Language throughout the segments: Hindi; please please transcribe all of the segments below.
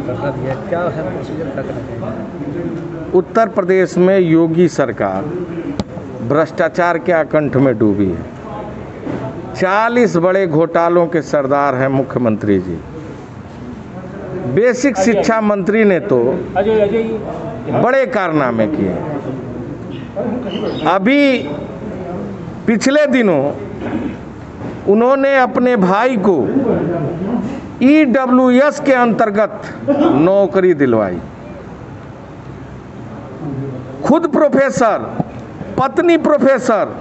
धरना दिया, क्या है प्रोसीजर, क्या करना चाहिए? उत्तर प्रदेश में योगी सरकार भ्रष्टाचार के आकंठ में डूबी है। 40 बड़े घोटालों के सरदार हैं मुख्यमंत्री जी। बेसिक शिक्षा मंत्री ने तो बड़े कारनामे किए। अभी पिछले दिनों उन्होंने अपने भाई को EWS के अंतर्गत नौकरी दिलवाई। खुद प्रोफेसर, पत्नी प्रोफेसर।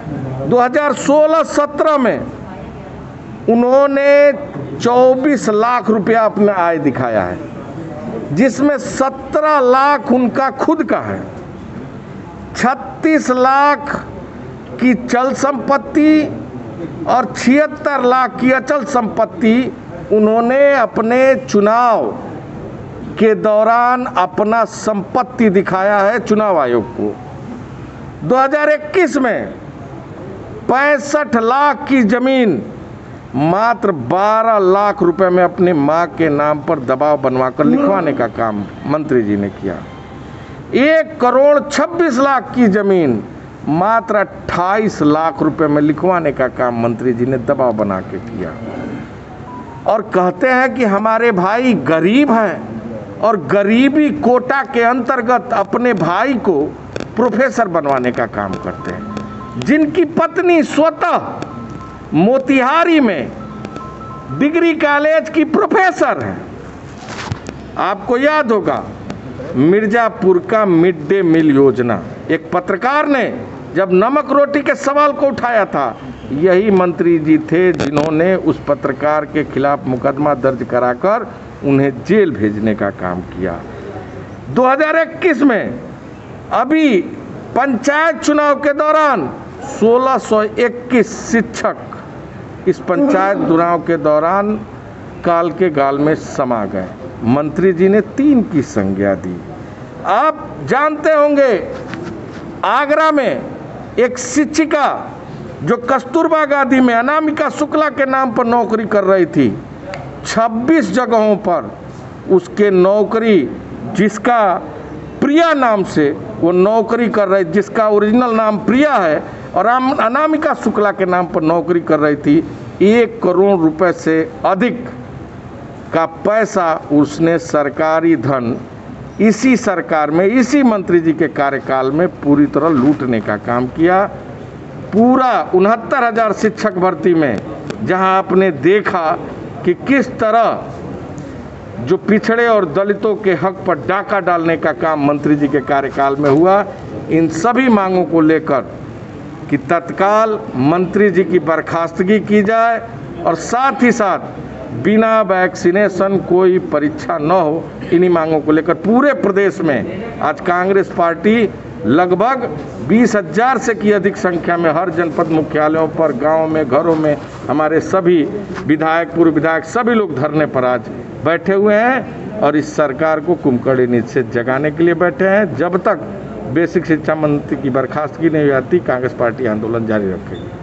2016-17 में उन्होंने 24 लाख रुपया अपना आय दिखाया है, जिसमें 17 लाख उनका खुद का है। 36 लाख की चल संपत्ति और 76 लाख की अचल संपत्ति उन्होंने अपने चुनाव के दौरान अपना संपत्ति दिखाया है चुनाव आयोग को। 2021 में 65 लाख की जमीन मात्र 12 लाख रुपए में अपनी मां के नाम पर दबाव बनवाकर लिखवाने का काम मंत्री जी ने किया। 1 करोड़ 26 लाख की जमीन मात्र 28 लाख रुपए में लिखवाने का काम मंत्री जी ने दबाव बना के किया। और कहते हैं कि हमारे भाई गरीब हैं और गरीबी कोटा के अंतर्गत अपने भाई को प्रोफेसर बनवाने का काम करते हैं, जिनकी पत्नी स्वतः मोतिहारी में डिग्री कॉलेज की प्रोफेसर है। आपको याद होगा मिर्जापुर का मिड डे मील योजना, एक पत्रकार ने जब नमक रोटी के सवाल को उठाया था, यही मंत्री जी थे जिन्होंने उस पत्रकार के खिलाफ मुकदमा दर्ज कराकर उन्हें जेल भेजने का काम किया। 2021 में अभी पंचायत चुनाव के दौरान 1621 शिक्षक इस पंचायत चुनाव के दौरान काल के गाल में समा गए। मंत्री जी ने 3 की संज्ञा दी। आप जानते होंगे आगरा में एक शिक्षिका जो कस्तूरबा गांधी में अनामिका शुक्ला के नाम पर नौकरी कर रही थी, 26 जगहों पर उसके नौकरी, जिसका प्रिया नाम से वो नौकरी कर रही, जिसका ओरिजिनल नाम प्रिया है और अनामिका शुक्ला के नाम पर नौकरी कर रही थी, 1 करोड़ रुपए से अधिक का पैसा उसने सरकारी धन इसी सरकार में, इसी मंत्री जी के कार्यकाल में पूरी तरह लूटने का काम किया। पूरा 69,000 शिक्षक भर्ती में जहां आपने देखा कि किस तरह जो पिछड़े और दलितों के हक पर डाका डालने का काम मंत्री जी के कार्यकाल में हुआ, इन सभी मांगों को लेकर कि तत्काल मंत्री जी की बर्खास्तगी की जाए और साथ ही साथ बिना वैक्सीनेशन कोई परीक्षा न हो, इन्हीं मांगों को लेकर पूरे प्रदेश में आज कांग्रेस पार्टी लगभग 20,000 से की अधिक संख्या में हर जनपद मुख्यालयों पर, गांव में, घरों में हमारे सभी विधायक, पूर्व विधायक सभी लोग धरने पर आज बैठे हुए हैं और इस सरकार को कुंभकर्ण नींद से जगाने के लिए बैठे हैं। जब तक बेसिक शिक्षा मंत्री की बर्खास्तगी नहीं आती, कांग्रेस पार्टी आंदोलन जारी रखेगी।